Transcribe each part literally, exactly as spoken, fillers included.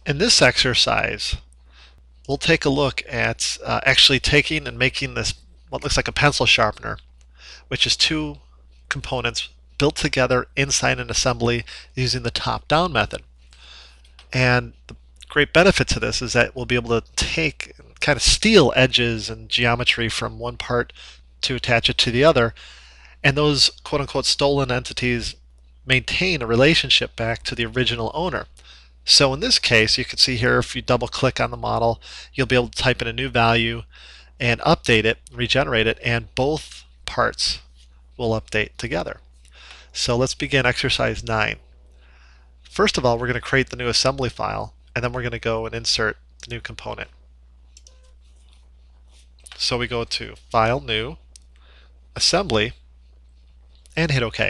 In this exercise, we'll take a look at uh, actually taking and making this what looks like a pencil sharpener, which is two components built together inside an assembly using the top-down method. And the great benefit to this is that we'll be able to take kind of steal edges and geometry from one part to attach it to the other, and those quote-unquote stolen entities maintain a relationship back to the original owner. So in this case, you can see here, if you double click on the model, you'll be able to type in a new value and update it, regenerate it, and both parts will update together. So let's begin exercise nine. First of all, we're going to create the new assembly file, and then we're going to go and insert the new component. So we go to File, New, Assembly, and hit OK.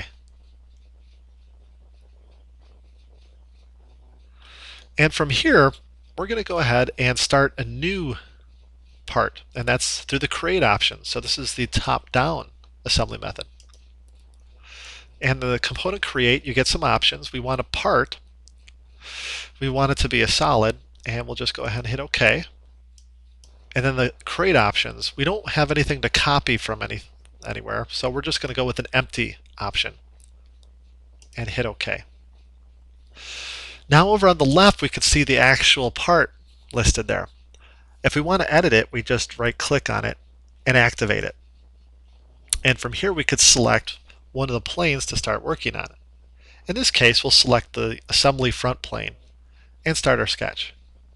And from here, we're going to go ahead and start a new part, and that's through the create option. So this is the top-down assembly method. And the component create, you get some options. We want a part, we want it to be a solid, and we'll just go ahead and hit OK. And then the create options, we don't have anything to copy from any anywhere, so we're just going to go with an empty option and hit OK. Now over on the left, we can see the actual part listed there. If we want to edit it, we just right click on it and activate it. And from here we could select one of the planes to start working on it. In this case, we'll select the assembly front plane and start our sketch.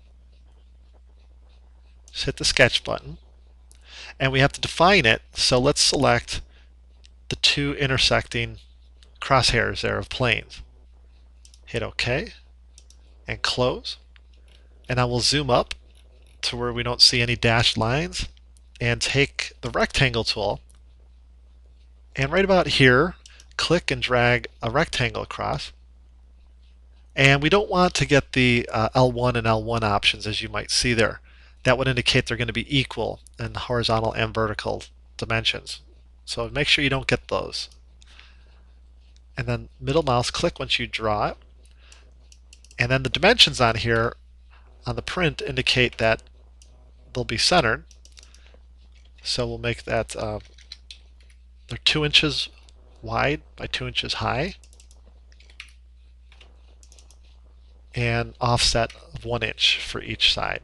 Just hit the sketch button, and we have to define it, so let's select the two intersecting crosshairs there of planes. Hit OK and close, and I will zoom up to where we don't see any dashed lines and take the rectangle tool, and right about here click and drag a rectangle across. And we don't want to get the uh, L one and L one options, as you might see there. That would indicate they're going to be equal in horizontal and vertical dimensions. So make sure you don't get those. And then middle mouse click once you draw it. And then the dimensions on here on the print indicate that they'll be centered. So we'll make that uh, they're two inches wide by two inches high, and offset of one inch for each side.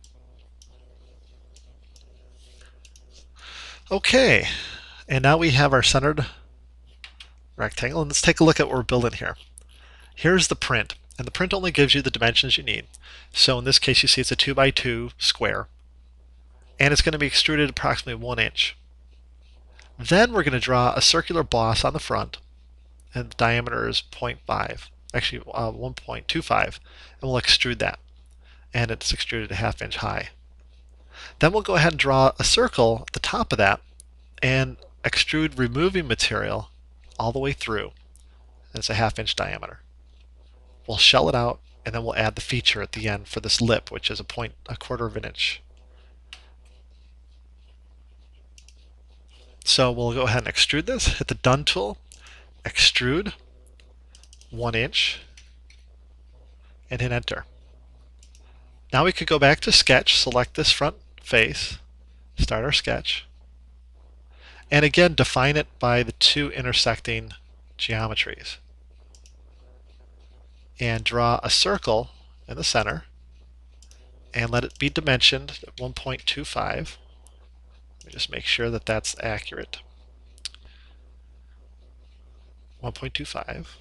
Okay, and now we have our centered rectangle, and let's take a look at what we're building here. Here's the print, and the print only gives you the dimensions you need. So in this case, you see it's a two by two square, and it's going to be extruded approximately one inch. Then we're going to draw a circular boss on the front, and the diameter is zero point five, actually uh, one point two five, and we'll extrude that, and it's extruded a half inch high. Then we'll go ahead and draw a circle at the top of that and extrude removing material all the way through, and it's a half inch diameter. We'll shell it out, and then we'll add the feature at the end for this lip, which is a point a quarter of an inch. So we'll go ahead and extrude this, hit the done tool, extrude one inch, and hit enter. Now we could go back to sketch, select this front face, start our sketch, and again define it by the two intersecting geometries. And draw a circle in the center, and let it be dimensioned at one point two five. Let me just make sure that that's accurate. one point two five.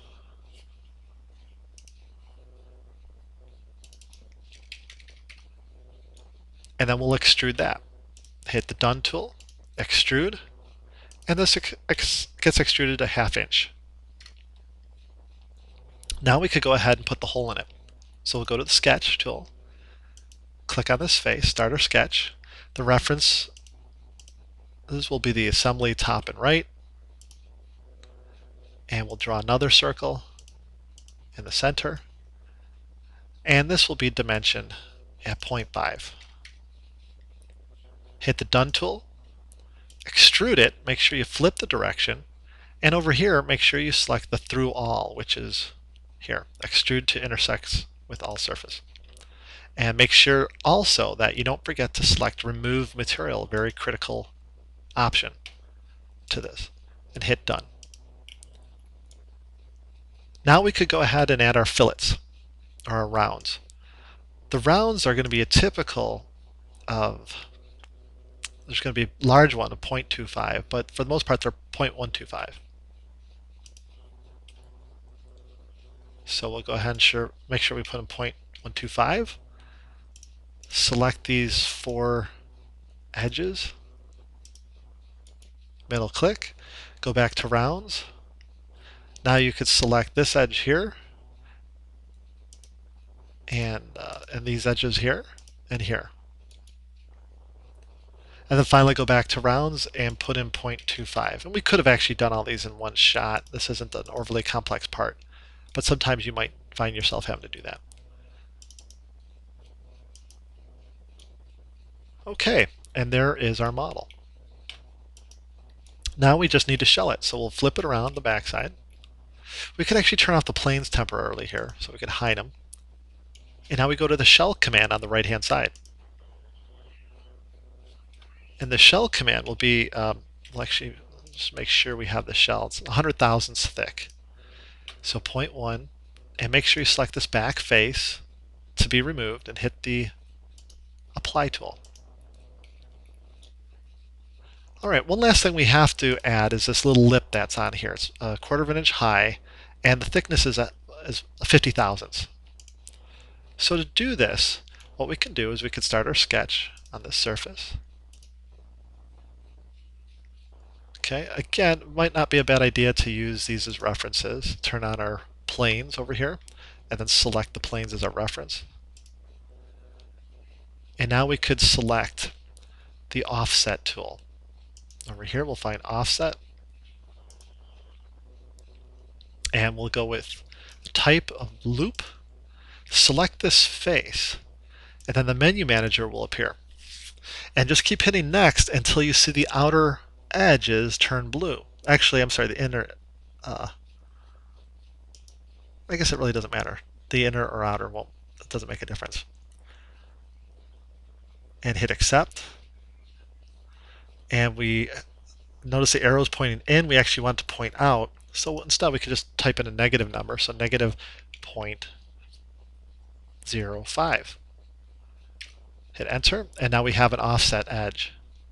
And then we'll extrude that. Hit the done tool, extrude, and this ex ex gets extruded a half inch. Now we could go ahead and put the hole in it. So we'll go to the sketch tool, click on this face, start our sketch. The reference, this will be the assembly top and right, and we'll draw another circle in the center, and this will be dimensioned at zero point five. Hit the done tool, extrude it, make sure you flip the direction, and over here make sure you select the through all, which is here, extrude to intersects with all surface. And make sure also that you don't forget to select remove material, very critical option to this, and hit done. Now we could go ahead and add our fillets or our rounds. The rounds are going to be a typical of, there's going to be a large one of zero point two five, but for the most part they're zero point one two five. So we'll go ahead and sure, make sure we put in zero point one two five. Select these four edges, middle click, go back to rounds. Now you could select this edge here, and, uh, and these edges here, and here. And then finally go back to rounds and put in zero point two five. And we could have actually done all these in one shot. This isn't an overly complex part, but sometimes you might find yourself having to do that. Okay, and there is our model. Now we just need to shell it, so we'll flip it around the backside. We could actually turn off the planes temporarily here, so we could hide them. And now we go to the shell command on the right hand side. And the shell command will be, um, we'll actually just make sure we have the shell. It's one hundred thousandths thick. So zero point one, and make sure you select this back face to be removed and hit the apply tool. Alright, one last thing we have to add is this little lip that's on here. It's a quarter of an inch high, and the thickness is, a, is fifty thousandths. So to do this, what we can do is we can start our sketch on this surface. Okay, again, it might not be a bad idea to use these as references. Turn on our planes over here, and then select the planes as our reference. And now we could select the offset tool. Over here we'll find offset, and we'll go with the type of loop. Select this face, and then the menu manager will appear. And just keep hitting next until you see the outer edges turn blue. Actually, I'm sorry, the inner, uh, I guess it really doesn't matter. The inner or outer won't, it doesn't make a difference. And hit accept. And we notice the arrows pointing in. We actually want to point out. So instead we could just type in a negative number. So negative zero point zero five. Hit enter, and now we have an offset edge.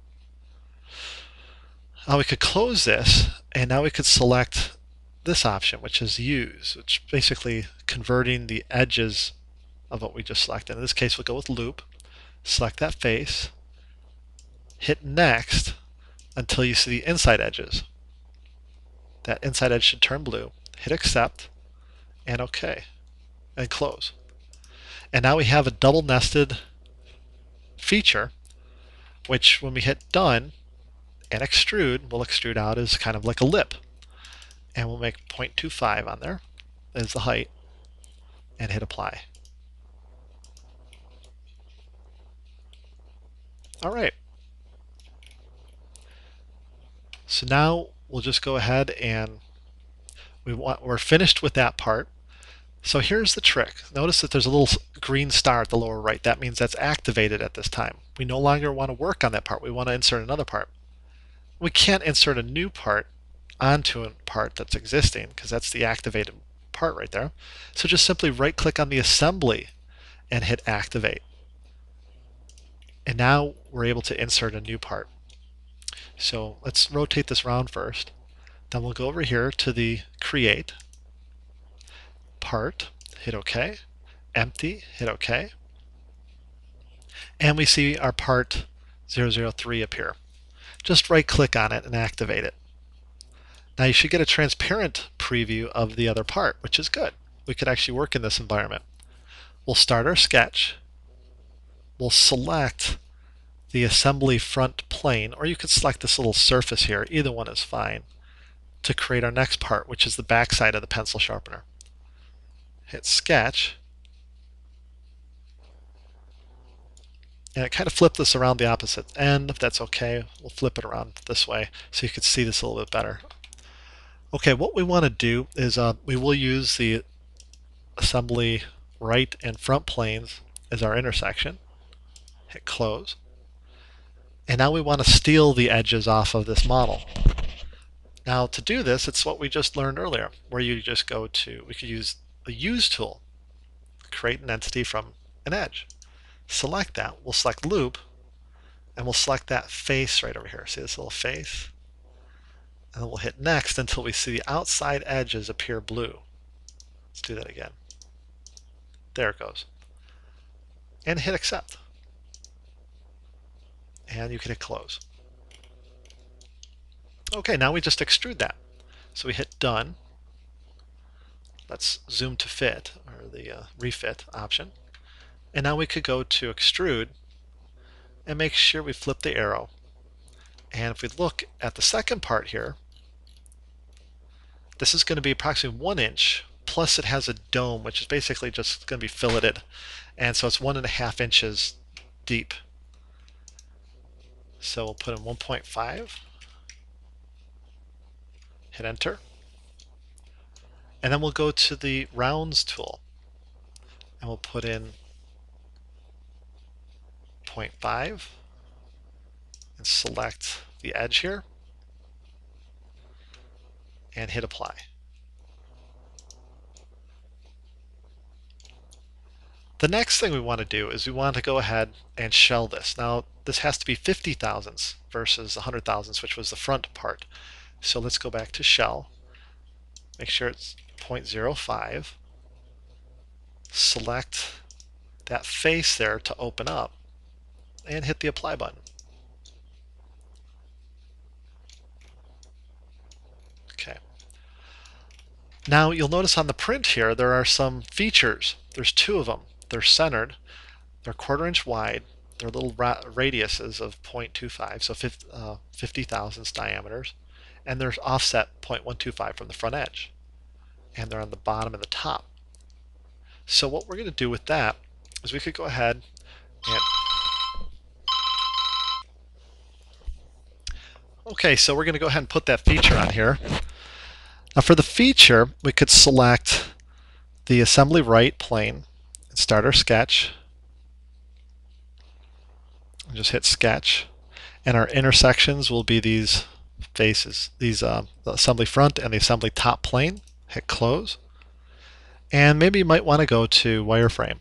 Now we could close this, and now we could select this option, which is use, which is basically converting the edges of what we just selected. In this case, we'll go with loop, select that face, hit next until you see the inside edges. That inside edge should turn blue. Hit accept, and OK, and close. And now we have a double nested feature, which when we hit done and extrude, will extrude out as kind of like a lip. And we'll make zero point two five on there as the height, and hit apply. All right. So now we'll just go ahead and we want, we're finished with that part. So here's the trick. Notice that there's a little green star at the lower right. That means that's activated at this time. We no longer want to work on that part. We want to insert another part. We can't insert a new part onto a part that's existing because that's the activated part right there. So just simply right click on the assembly and hit activate. And now we're able to insert a new part. So let's rotate this around first. Then we'll go over here to the create part, hit OK, empty, hit OK, and we see our part zero zero three appear. Just right click on it and activate it. Now you should get a transparent preview of the other part, which is good. We could actually work in this environment. We'll start our sketch. We'll select the assembly front plane, or you could select this little surface here. Either one is fine, to create our next part, which is the back side of the pencil sharpener. Hit sketch, and it kind of flipped this around the opposite end. If that's okay, we'll flip it around this way so you can see this a little bit better. Okay, what we want to do is uh, we will use the assembly right and front planes as our intersection. Hit close. And now we want to steal the edges off of this model. Now to do this, it's what we just learned earlier, where you just go to, we could use the use tool, create an entity from an edge. Select that, we'll select loop, and we'll select that face right over here. See this little face? And then we'll hit next until we see the outside edges appear blue. Let's do that again. There it goes. And hit accept. And you can hit close. Okay, now we just extrude that. So we hit done. Let's zoom to fit, or the uh, refit option. And now we could go to extrude and make sure we flip the arrow. And if we look at the second part here, this is going to be approximately one inch, plus it has a dome, which is basically just going to be filleted. And so it's one and a half inches deep. So we'll put in one point five. Hit enter. And then we'll go to the rounds tool. And we'll put in zero point five. And select the edge here. And hit apply. The next thing we want to do is we want to go ahead and shell this. Now this has to be fifty thousandths versus one hundred thousandths, which was the front part. So let's go back to shell. Make sure it's zero point zero five. Select that face there to open up and hit the apply button. Okay. Now you'll notice on the print here there are some features. There's two of them. They're centered, they're quarter inch wide, they're little ra radiuses of zero point two five, so fifty thousandths diameters, and they're offset zero point one two five from the front edge. And they're on the bottom and the top. So what we're going to do with that is we could go ahead and... Okay, so we're going to go ahead and put that feature on here. Now for the feature, we could select the assembly right plane and start our sketch. And just hit sketch. And our intersections will be these faces, these uh, the assembly front and the assembly top plane. Hit close. And maybe you might want to go to wireframe.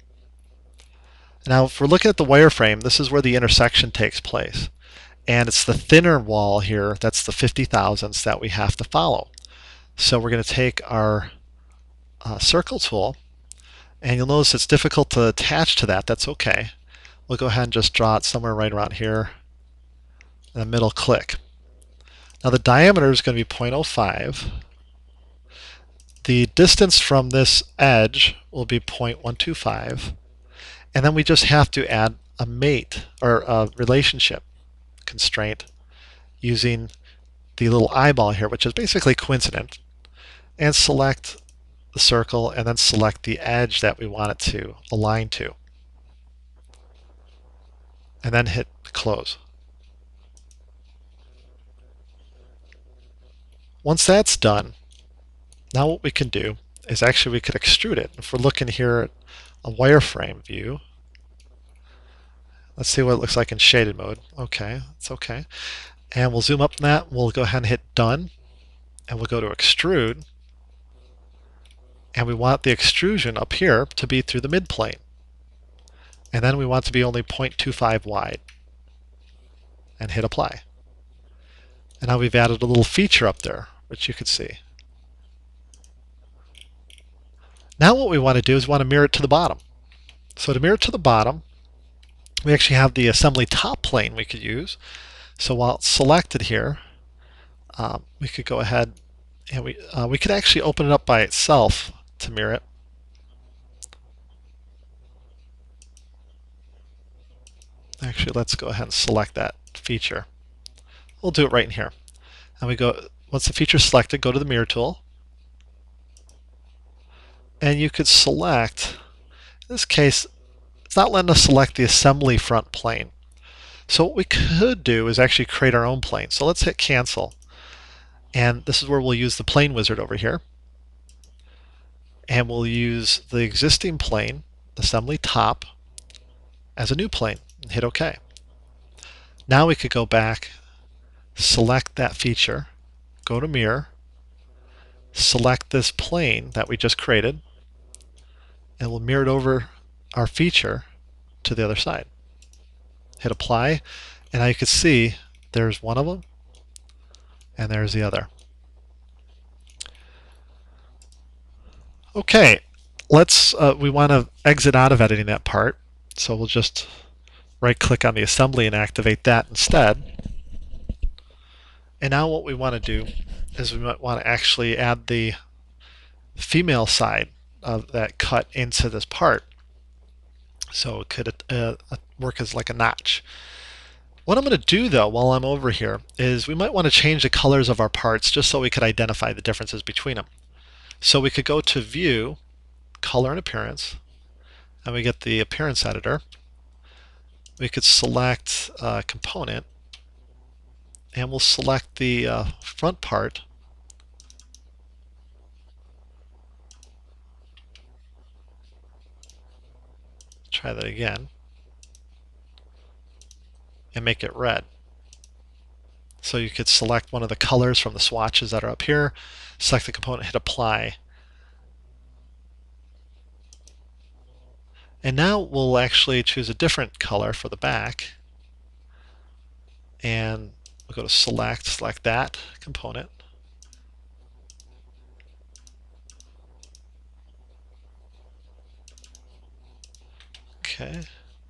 Now if we're looking at the wireframe, this is where the intersection takes place. And it's the thinner wall here, that's the fifty thousandths that we have to follow. So we're going to take our uh, circle tool, and you'll notice it's difficult to attach to that. That's okay. We'll go ahead and just draw it somewhere right around here, and a middle click. Now the diameter is going to be zero point zero five. The distance from this edge will be zero point one two five, and then we just have to add a mate or a relationship constraint using the little eyeball here, which is basically coincident, and select the circle and then select the edge that we want it to align to, and then hit close. Once that's done, now what we can do is actually we could extrude it. If we're looking here at a wireframe view, let's see what it looks like in shaded mode. Okay, it's okay. And we'll zoom up on that. We'll go ahead and hit done. And we'll go to extrude. And we want the extrusion up here to be through the midplane. And then we want it to be only zero point two five wide. And hit apply. And now we've added a little feature up there, which you can see. Now what we want to do is we want to mirror it to the bottom. So to mirror it to the bottom, we actually have the assembly top plane we could use. So while it's selected here, um, we could go ahead and we, uh, we could actually open it up by itself to mirror it. Actually, let's go ahead and select that feature. We'll do it right in here. And we go, once the feature is selected, go to the mirror tool. And you could select, in this case, it's not letting us select the assembly front plane. So what we could do is actually create our own plane. So let's hit cancel. And this is where we'll use the plane wizard over here. And we'll use the existing plane, assembly top, as a new plane and hit OK. Now we could go back, select that feature, go to mirror, select this plane that we just created, and we'll mirror it over our feature to the other side. Hit apply, and now you can see there's one of them and there's the other. Okay, let's uh, we want to exit out of editing that part, so we'll just right click on the assembly and activate that instead. And now what we want to do is we might want to actually add the female side of that cut into this part, so it could uh, work as like a notch. What I'm going to do though while I'm over here is we might want to change the colors of our parts just so we could identify the differences between them. So we could go to View, Color and Appearance, and we get the Appearance Editor. We could select uh, Component, and we'll select the uh, front part. Try that again. And make it red. So you could select one of the colors from the swatches that are up here, select the component, hit apply. And now we'll actually choose a different color for the back. And we'll go to select, select that component. Okay.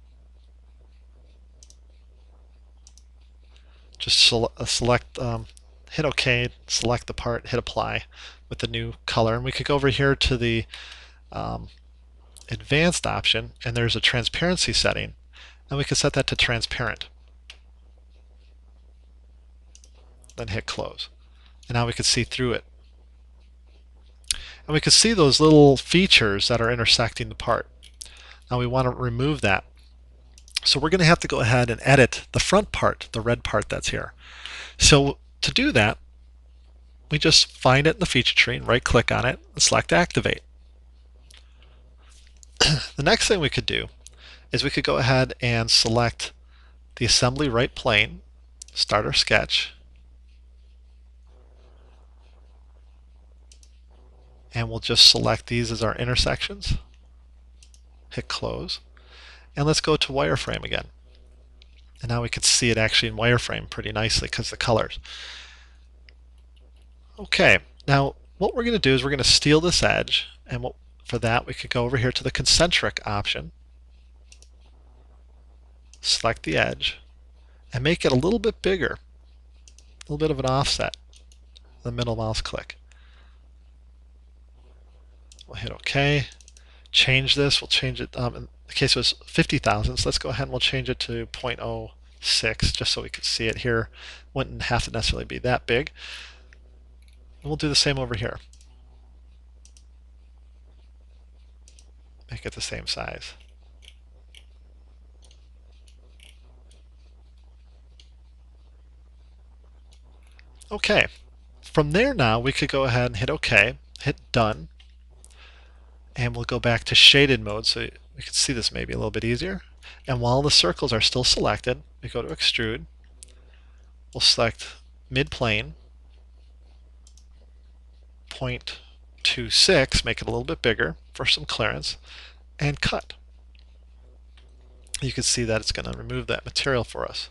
Just select, um, hit OK, select the part, hit apply with the new color. And we could go over here to the um, advanced option, and there's a transparency setting, and we can set that to transparent. Then hit close. And now we can see through it. And we can see those little features that are intersecting the part. Now we want to remove that. So we're going to have to go ahead and edit the front part, the red part that's here. So to do that, we just find it in the feature tree and right click on it and select Activate. The next thing we could do is we could go ahead and select the assembly right plane, start our sketch, and we'll just select these as our intersections, hit close, and let's go to wireframe again. And now we can see it actually in wireframe pretty nicely because of the colors. Okay, now what we're going to do is we're going to steal this edge, and what, for that we could go over here to the concentric option, select the edge, and make it a little bit bigger, a little bit of an offset, the middle mouse click. We'll hit OK, change this, we'll change it, um, in the case it was fifty thousand, so let's go ahead and we'll change it to zero point zero six just so we can see it here. Wouldn't have to necessarily be that big. And we'll do the same over here. Make it the same size. Okay, from there now we could go ahead and hit OK, hit Done, and we'll go back to shaded mode so we can see this maybe a little bit easier. And while the circles are still selected, we go to Extrude, we'll select Mid-Plane, zero point two six, make it a little bit bigger for some clearance, and cut. You can see that it's going to remove that material for us.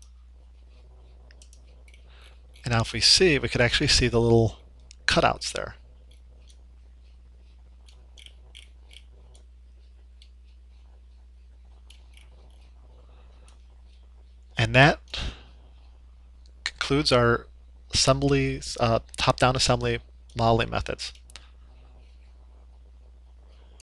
And now if we see, we could actually see the little cutouts there. And that concludes our assembly, uh, top-down assembly modeling methods.